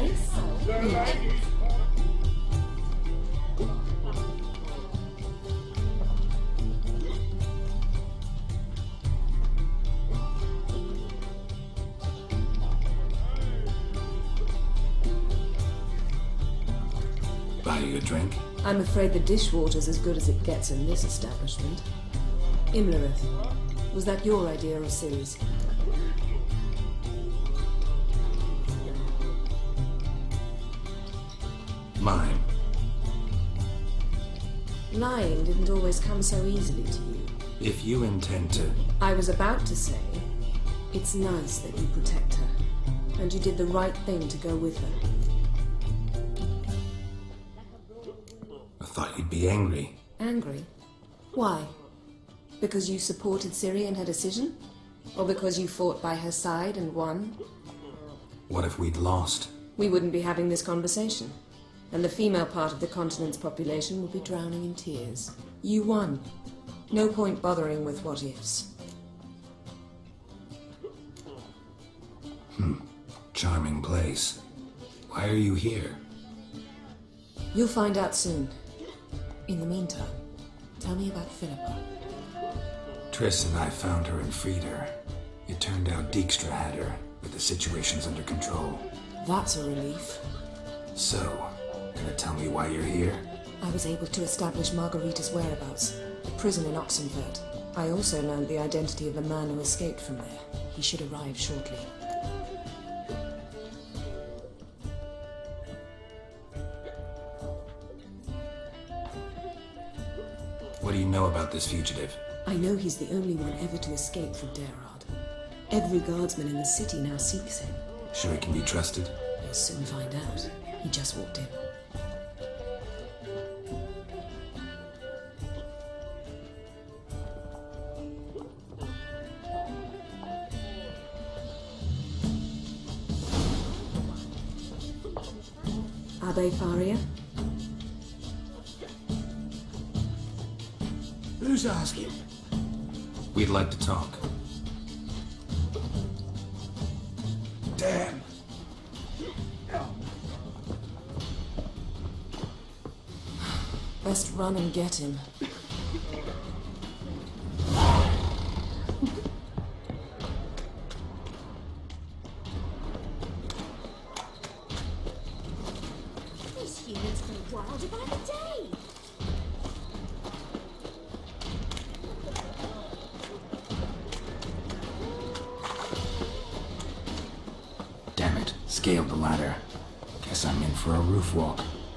place? Good. Buy you a drink? I'm afraid the dishwater's as good as it gets in this establishment. Imlerith, was that your idea or Ciri's? Mine. Lying didn't always come so easily to you. If you intend to... I was about to say, it's nice that you protect her, and you did the right thing to go with her. I thought you'd be angry. Angry? Why? Because you supported Ciri in her decision? Or because you fought by her side and won? What if we'd lost? We wouldn't be having this conversation. And the female part of the continent's population would be drowning in tears. You won. No point bothering with what-ifs. Charming place. Why are you here? You'll find out soon. In the meantime, tell me about Philippa. Triss and I found her and freed her. It turned out Dijkstra had her, but the situation's under control. That's a relief. So, gonna tell me why you're here? I was able to establish Margarita's whereabouts, a prison in Oxenfurt. I also learned the identity of the man who escaped from there. He should arrive shortly. What do you know about this fugitive? I know he's the only one ever to escape from Daerad. Every guardsman in the city now seeks him. Sure he can be trusted? We'll soon find out. He just walked in. Abbe Faria? Who's asking? We'd like to talk. Damn. Best run and get him. These humans go wild about a day. Damn it, scaled the ladder. Guess I'm in for a roof walk.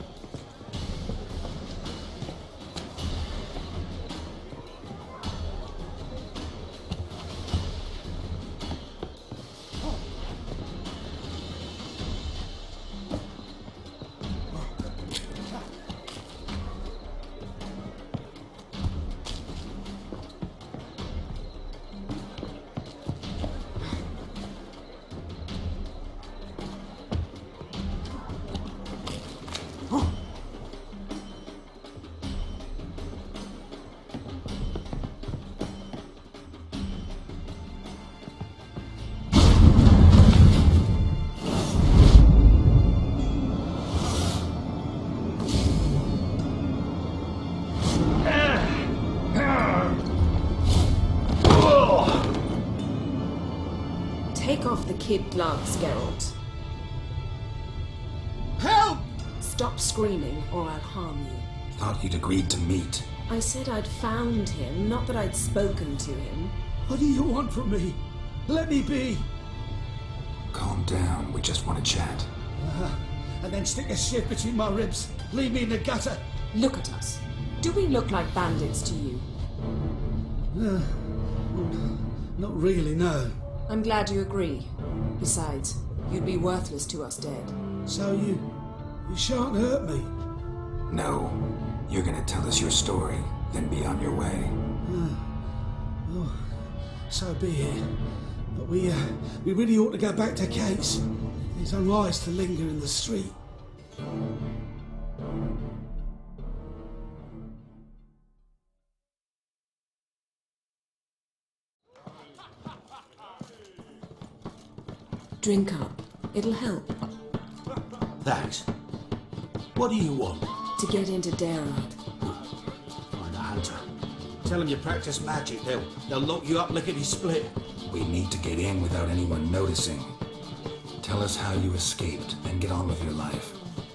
Take off the kid gloves, Geralt. Help! Stop screaming, or I'll harm you. Thought you'd agreed to meet. I said I'd found him, not that I'd spoken to him. What do you want from me? Let me be. Calm down, we just want to chat. And then stick a shiv between my ribs. Leave me in the gutter. Look at us. Do we look like bandits to you? Not really, no. I'm glad you agree. Besides, you'd be worthless to us dead. So you shan't hurt me. No, you're gonna tell us your story, then be on your way. Oh, so be it. But we really ought to go back to Kate's. It's unwise to linger in the street. Drink up. It'll help. Thanks. What do you want? To get into Daerard. Find a hunter. Tell them you practice magic. They'll lock you up lickety-split. We need to get in without anyone noticing. Tell us how you escaped, and get on with your life.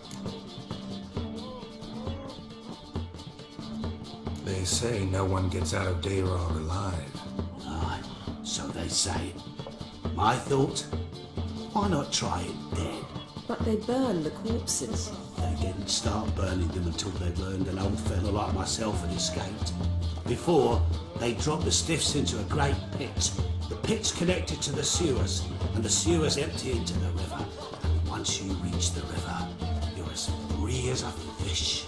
They say no one gets out of Daerard alive. Aye, so they say. My thought? Why not try it dead? But they burn the corpses. They didn't start burning them until they learned an old fellow like myself had escaped. Before, they dropped the stiffs into a great pit. The pit's connected to the sewers, and the sewers empty into the river. And once you reach the river, you're as free as a fish.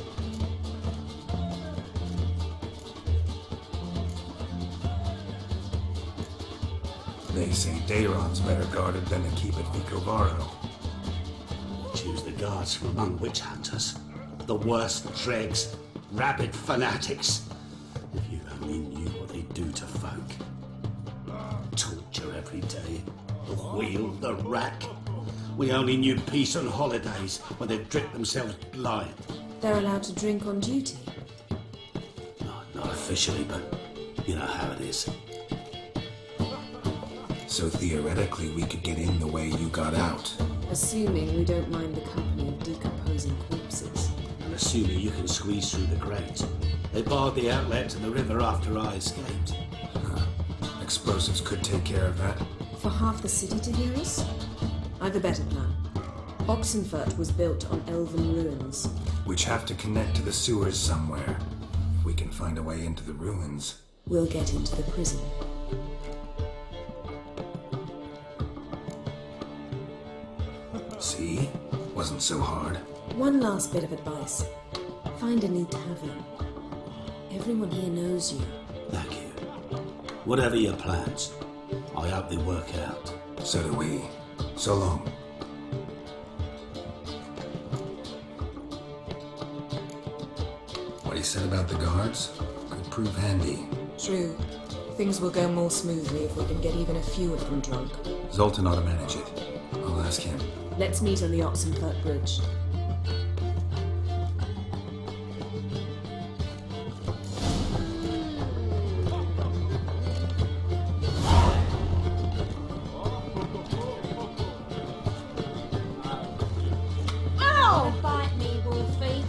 They say Daeron's better guarded than the keep at Vicovaro. Choose the guards from among witch hunters. The worst dregs, rabid fanatics. If you only knew what they do to folk. Torture every day. The wheel, the rack. We only knew peace on holidays when they dripped themselves blind. They're allowed to drink on duty. Not officially, but you know how it is. So theoretically, we could get in the way you got out. Assuming we don't mind the company of decomposing corpses. And assuming you can squeeze through the grate. They barred the outlet to the river after I escaped. Explosives could take care of that. For half the city to hear us? I've a better plan. Oxenfurt was built on elven ruins. Which have to connect to the sewers somewhere. If we can find a way into the ruins. We'll get into the prison. See? Wasn't so hard. One last bit of advice. Find a new tavern. Everyone here knows you. Thank you. Whatever your plans, I hope they work out. So do we. So long. What he said about the guards could prove handy. True. Things will go more smoothly if we can get even a few of them drunk. Zoltan ought to manage it. I'll ask him. Let's meet on the Oxenfurt Bridge. Oh! Bite me, Wolfie.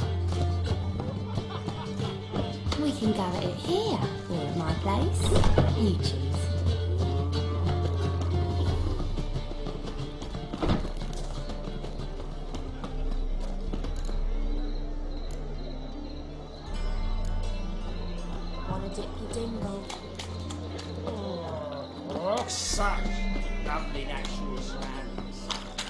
We can go at it here, or at my place. You choose. Wanna dip your dingle? Oh, such lovely natural surroundings.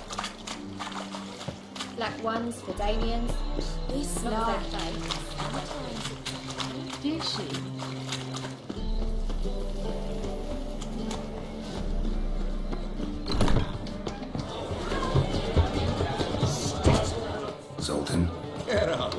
Black ones for Damien's. This Not life. that face. Did she? Zoltan. Get up.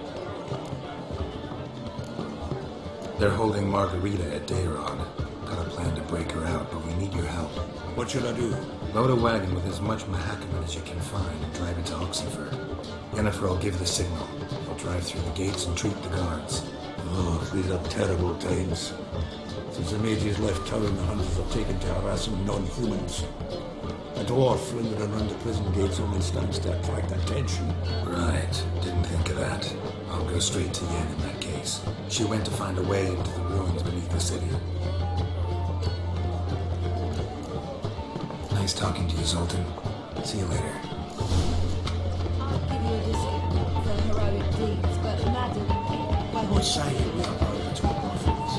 They're holding Margarita at Daerard. Got a plan to break her out, but we need your help. What should I do? Load a wagon with as much Mahakaman as you can find and drive it to Oxenfurt. Yennefer will give the signal. They'll drive through the gates and treat the guards. Oh, these are terrible times. Since the mages left town, the hunters have taken to harassing non-humans. A dwarf lingering around the prison gates only stands to attract attention. Right. Didn't think of that. I'll go straight to Yen in that case. She went to find a way into the ruins beneath the city. Nice talking to you, Zoltan. See you later. I'll give you a discount for heroic deeds, but madam, I would say we are over to our friends.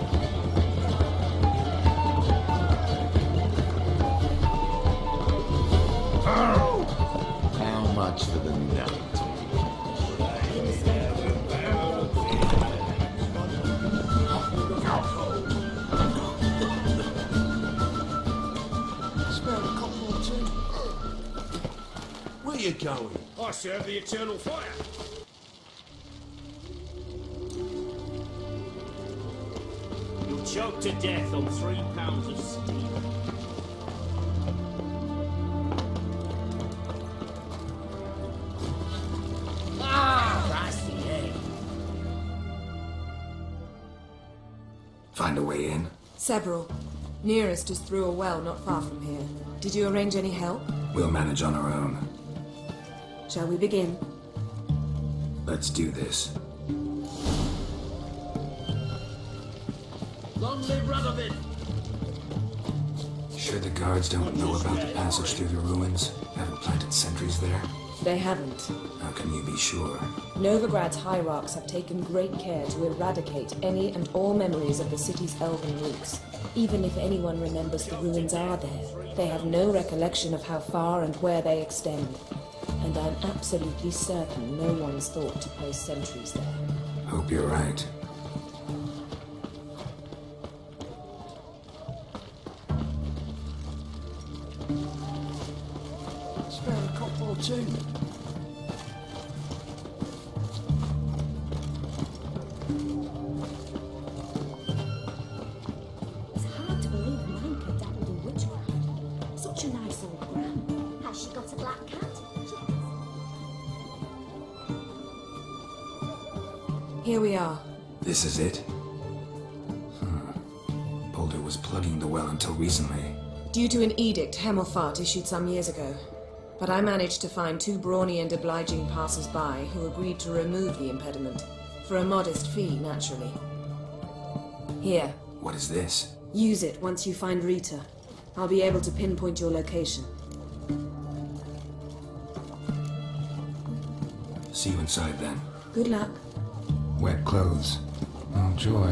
How much for the night? Smell a couple or two. Where you going? I serve the eternal fire. You'll choke to death on 3 pounds of steel. find a way in? Several. Nearest is through a well not far from here. Did you arrange any help? We'll manage on our own. Shall we begin? Let's do this. Long live Radovid! Sure the guards don't know about the passage through the ruins? Haven't planted sentries there? They haven't. How can you be sure? Novigrad's hierarchs have taken great care to eradicate any and all memories of the city's elven roots. Even if anyone remembers the ruins are there, they have no recollection of how far and where they extend. And I'm absolutely certain no one's thought to place sentries there. Hope you're right. Spare a cop or two. It's hard to believe a man could dabble in witchcraft. Such a nice old gram. Has she got a black cat? Here we are. This is it? Boulder was plugging the well until recently. Due to an edict Hemelfart issued some years ago. But I managed to find two brawny and obliging passers-by who agreed to remove the impediment. For a modest fee, naturally. Here, What is this? use it once you find Rita. I'll be able to pinpoint your location. See you inside then. Good luck. Wet clothes. Oh, joy.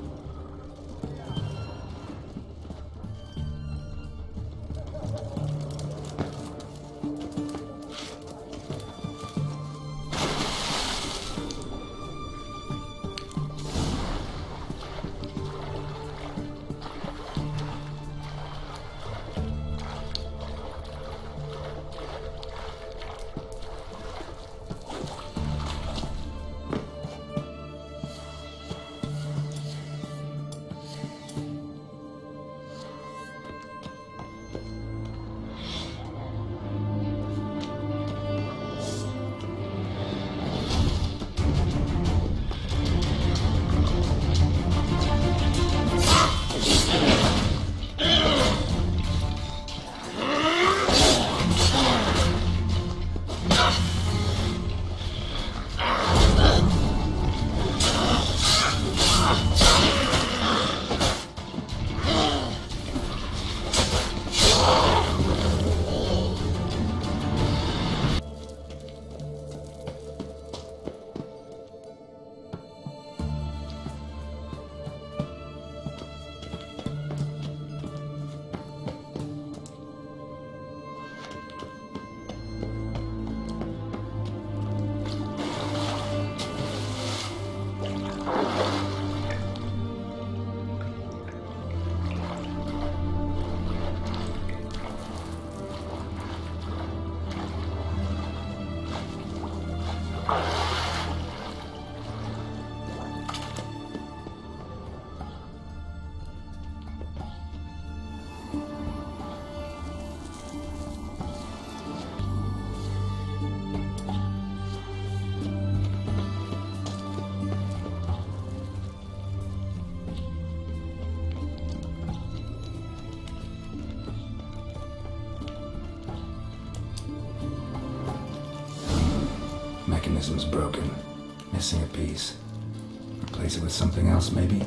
Mechanism's broken. Missing a piece. Replace it with something else, maybe?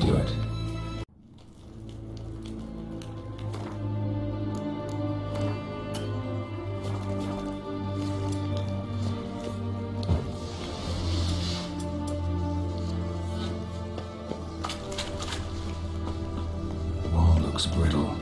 do it. Wall looks brittle.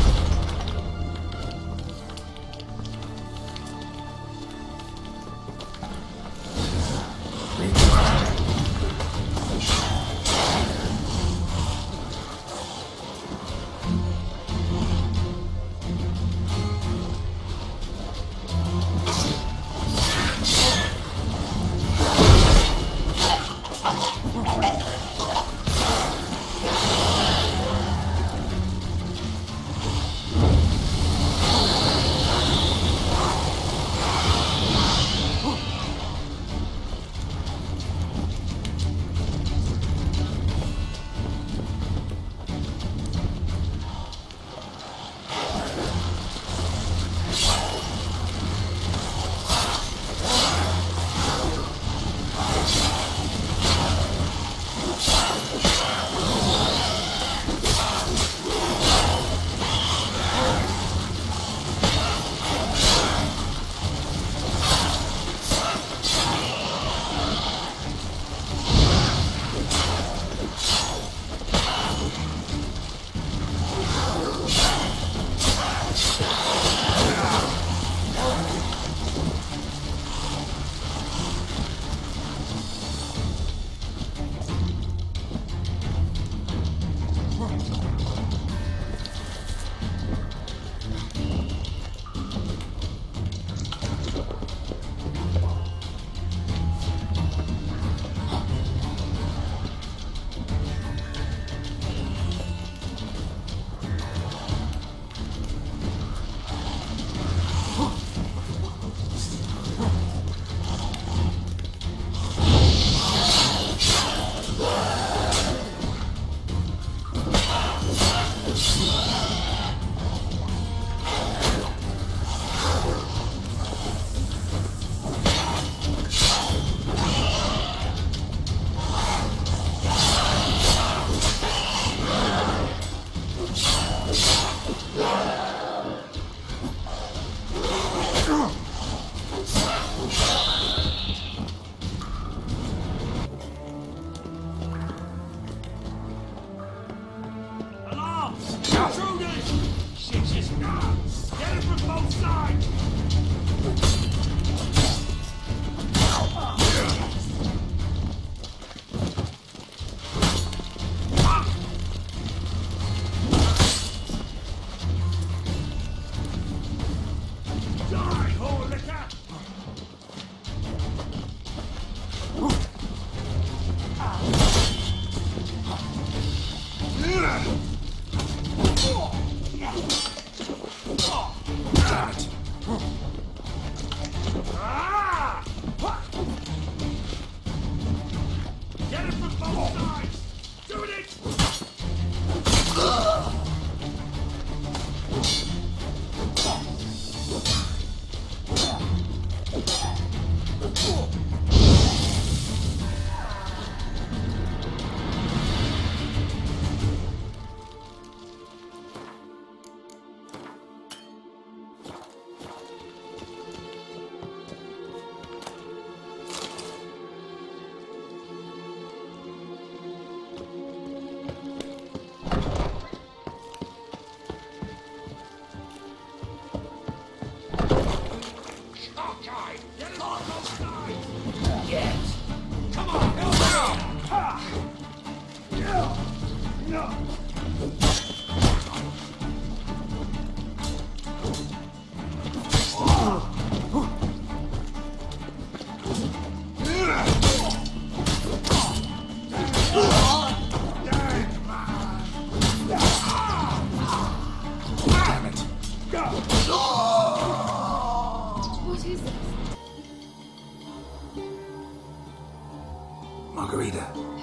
Margarita.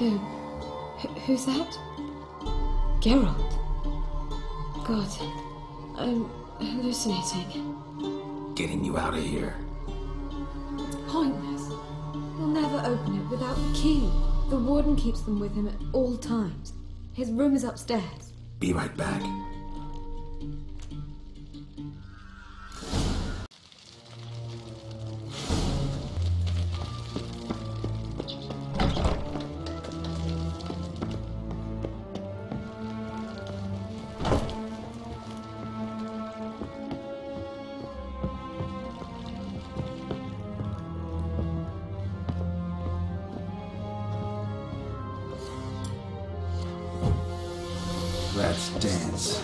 Who's that? Geralt. God, I'm hallucinating. Getting you out of here. It's pointless. He'll never open it without the key. The warden keeps them with him at all times. His room is upstairs. Be right back. Let's dance.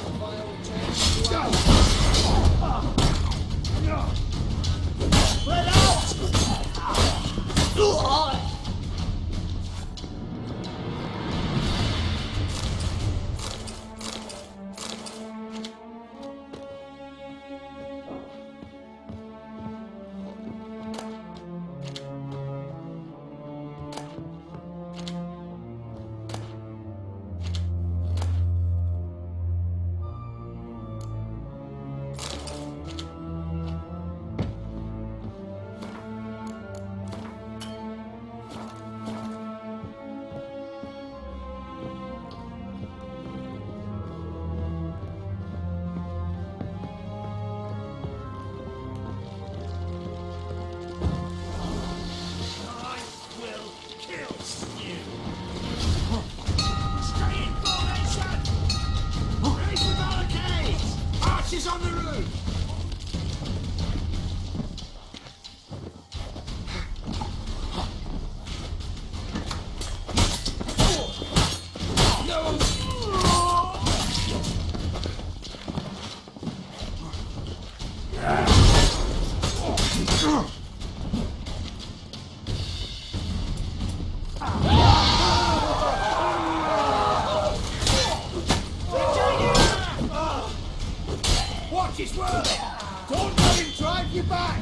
Watch his work! Don't let him drive you back!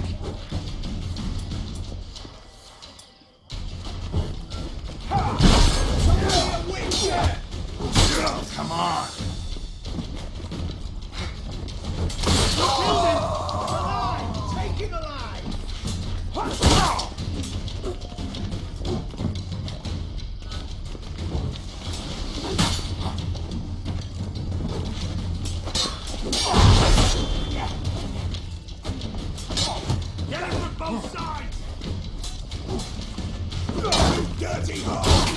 Come on! Alive! Take him alive! Get him from both sides! Dirty hole!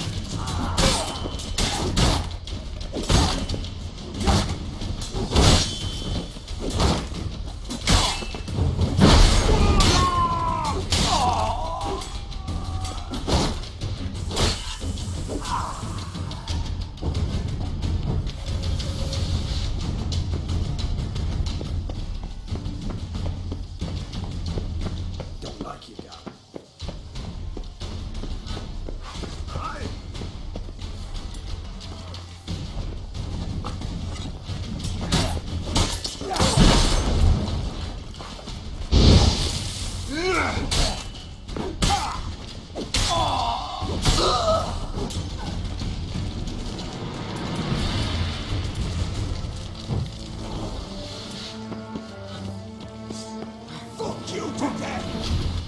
Don't like you, darling. Fuck you to death!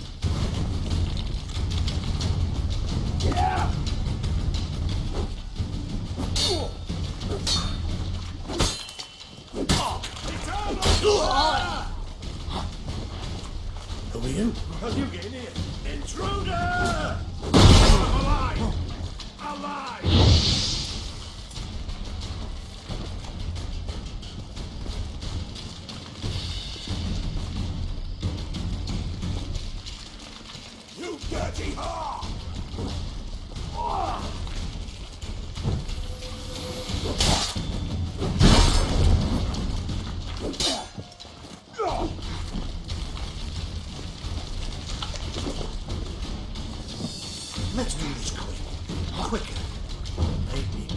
Yeah! Who are you? How you get in here? Intruder! Alive! Alive! You dirty whore! Let's do this quick. Quicker. Maybe.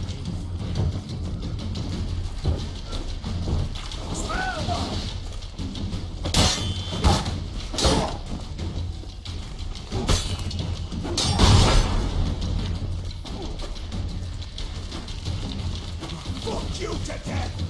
Fuck you to death!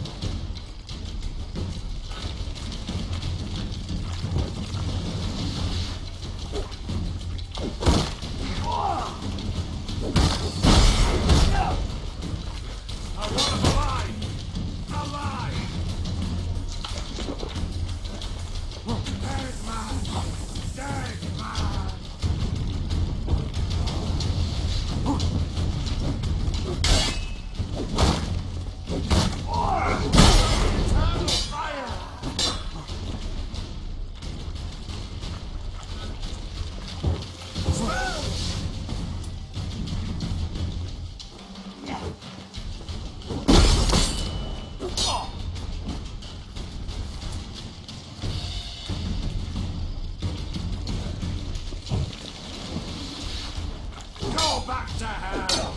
back to her!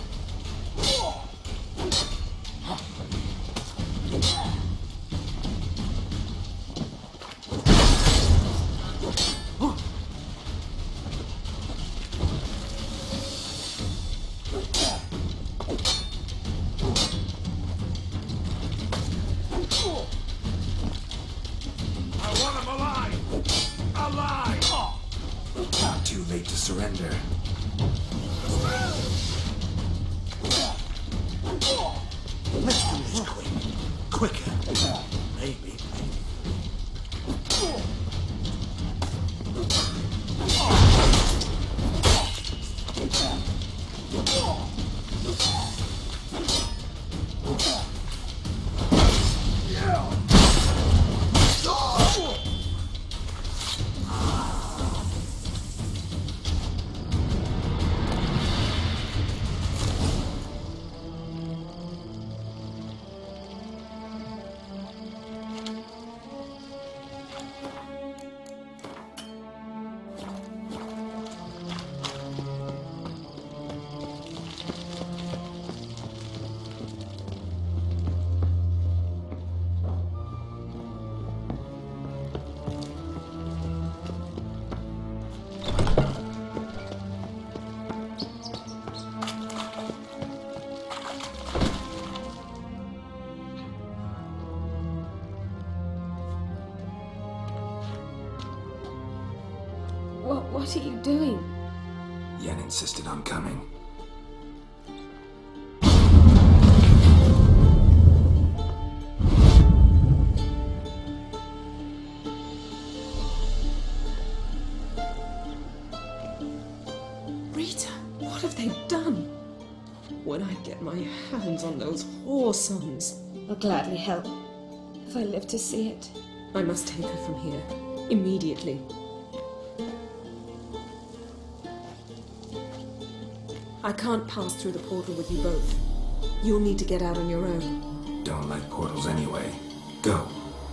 Too late to surrender. Let's do this quick. Quicker. Maybe. What are you doing? Yen insisted on coming. Rita, what have they done? When I get my hands on those whoresomes, I'll gladly help. If I live to see it, I must take her from here. Immediately. I can't pass through the portal with you both. You'll need to get out on your own. Don't like portals anyway. Go.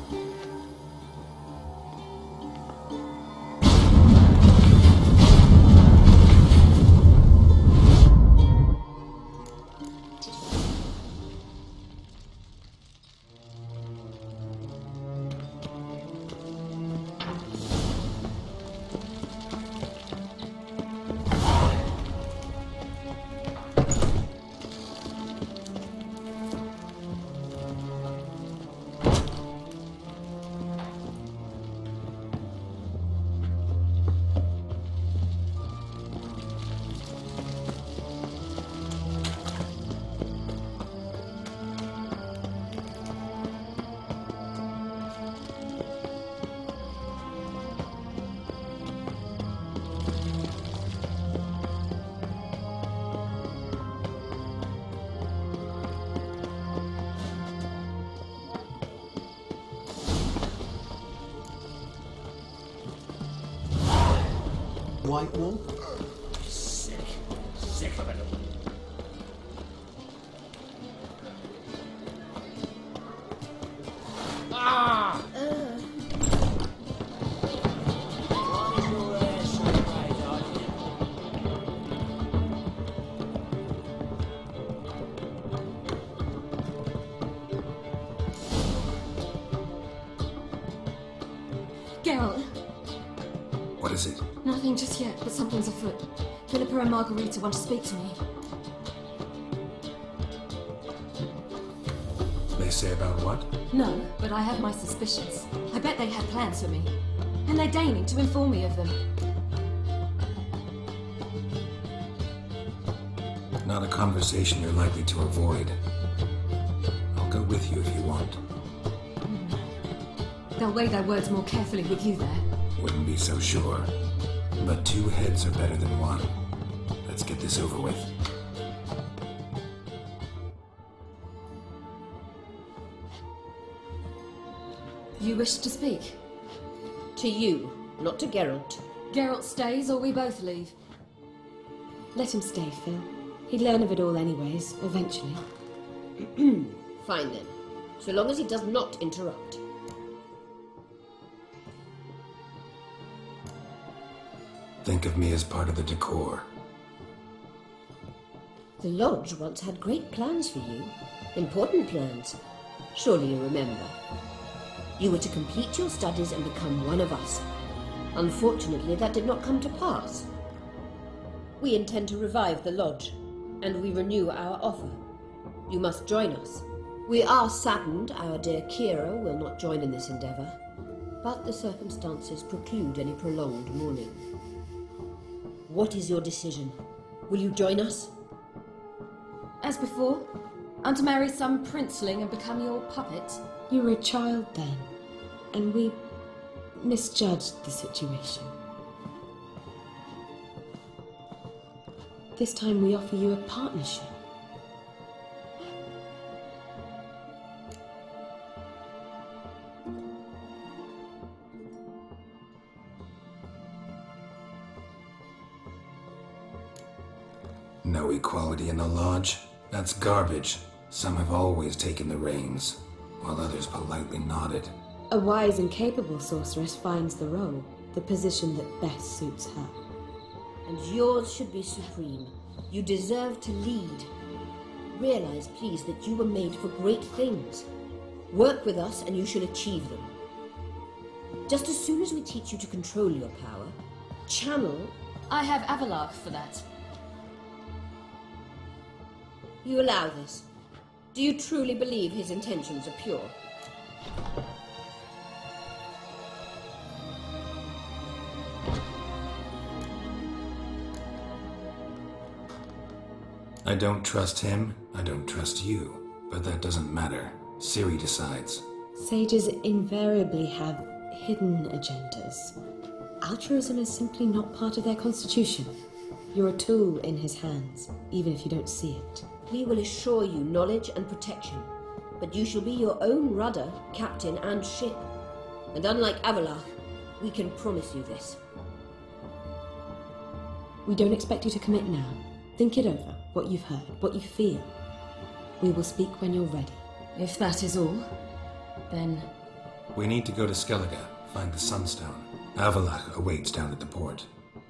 White Wall? Sick. Sick of it all. Ah! Geralt, What is it? nothing just yet, but something's afoot. Philippa and Margarita want to speak to me. They say about what? No, but I have my suspicions. I bet they had plans for me. And they're deigning to inform me of them. Not a conversation you're likely to avoid. I'll go with you if you want. They'll weigh their words more carefully with you there. Wouldn't be so sure. But two heads are better than one. Let's get this over with. You wish to speak? To you, not to Geralt. Geralt stays or we both leave? Let him stay, Phil. He'd learn of it all anyways, eventually. Fine then, so long as he does not interrupt. Think of me as part of the decor. The Lodge once had great plans for you. Important plans. Surely you remember. You were to complete your studies and become one of us. Unfortunately, that did not come to pass. We intend to revive the Lodge, and we renew our offer. You must join us. We are saddened our dear Kira will not join in this endeavour, but the circumstances preclude any prolonged mourning. What is your decision? Will you join us? As before, I'm to marry some princeling and become your puppet. You were a child then, and we misjudged the situation. This time we offer you a partnership. No equality in the Lodge? That's garbage. Some have always taken the reins, while others politely nodded. A wise and capable sorceress finds the role, the position that best suits her. And yours should be supreme. You deserve to lead. Realize, please, that you were made for great things. Work with us and you shall achieve them. Just as soon as we teach you to control your power, channel... I have Avalark for that. You allow this. Do you truly believe his intentions are pure? I don't trust him, I don't trust you. But that doesn't matter. Ciri decides. Sages invariably have hidden agendas. Altruism is simply not part of their constitution. You're a tool in his hands, even if you don't see it. We will assure you knowledge and protection, but you shall be your own rudder, captain, and ship. And unlike Avalark, we can promise you this. We don't expect you to commit now. Think it over, what you've heard, what you feel. We will speak when you're ready. If that is all, then... We need to go to Skellige, find the Sunstone. Avalark awaits down at the port.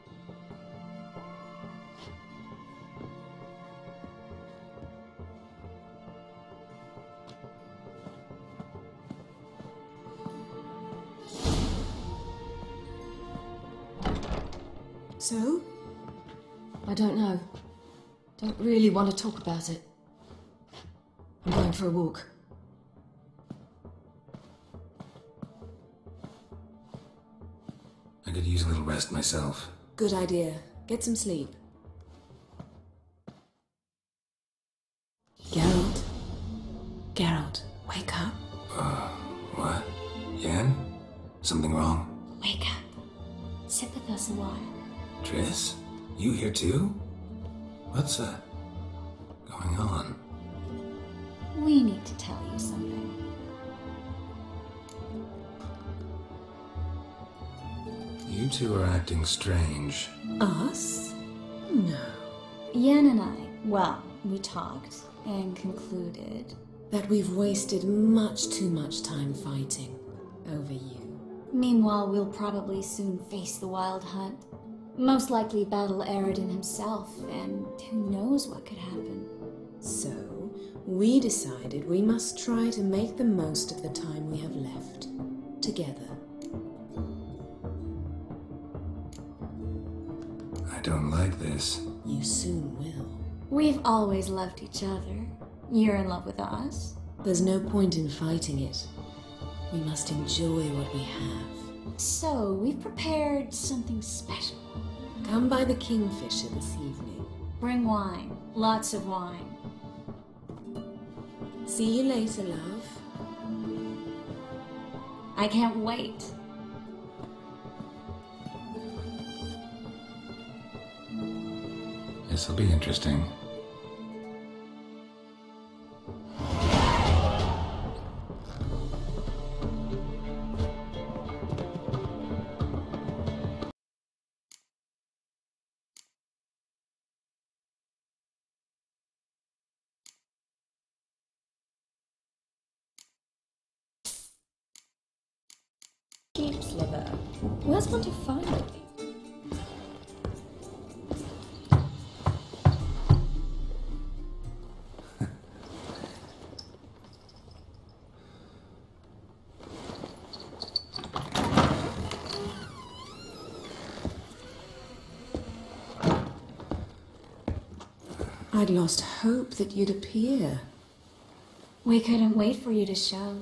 So? I don't know. Don't really want to talk about it. I'm going for a walk. I could use a little rest myself. Good idea. Get some sleep. Geralt? Geralt, wake up. What? Yen? Something wrong? Wake up. Sit with us a while. Triss? You here too? What's going on? We need to tell you something. You two are acting strange. Us? No. Yen and I, well, we talked and concluded That we've wasted much too much time fighting over you. Meanwhile, we'll probably soon face the Wild Hunt. Most likely battle Aradin himself, and who knows what could happen. So, we decided we must try to make the most of the time we have left. Together. I don't like this. You soon will. We've always loved each other. You're in love with us. There's no point in fighting it. We must enjoy what we have. So, we've prepared something special. Come by the Kingfisher this evening. Bring wine. Lots of wine. See you later, love. I can't wait. This'll be interesting. Sheep's liver. Where's one to find it? I'd lost hope that you'd appear. We couldn't wait for you to show.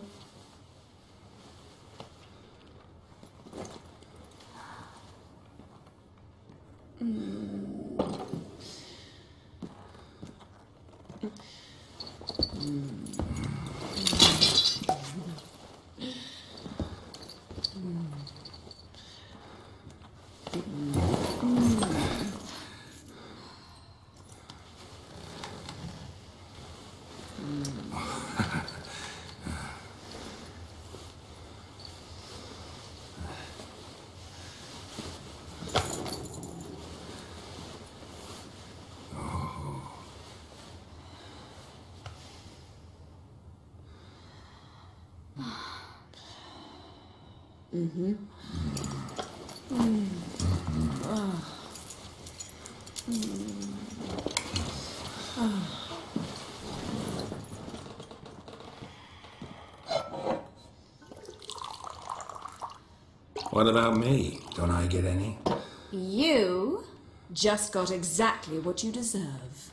What about me? Don't I get any? You just got exactly what you deserve.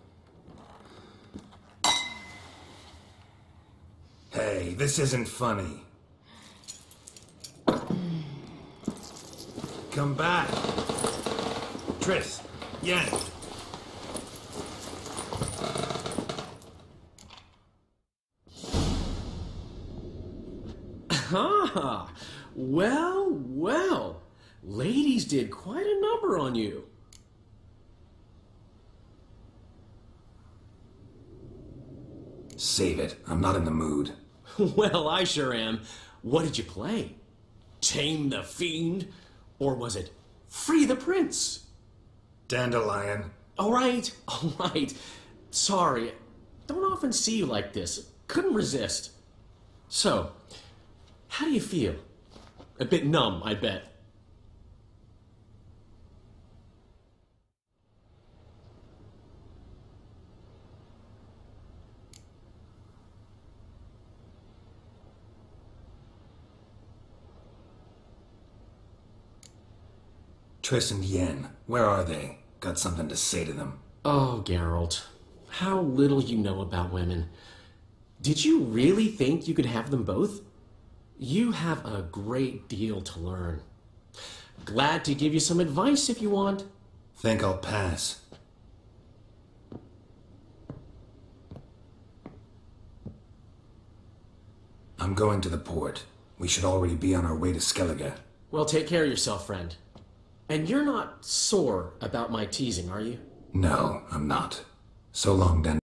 Hey, this isn't funny. Come back. Triss, Yen. Ah, well, well. Ladies did quite a number on you. Save it. I'm not in the mood. Well, I sure am. What did you play? Tame the Fiend? Or was it Free the Prince? Dandelion. All right. Sorry. Don't often see you like this. Couldn't resist. So, how do you feel? A bit numb, I bet. Triss and Yen, where are they? Got something to say to them. Oh, Geralt. How little you know about women. Did you really think you could have them both? You have a great deal to learn. Glad to give you some advice if you want. Think I'll pass. I'm going to the port. We should already be on our way to Skellige. Well, take care of yourself, friend. And you're not sore about my teasing, are you? No, I'm not. So long, Dan.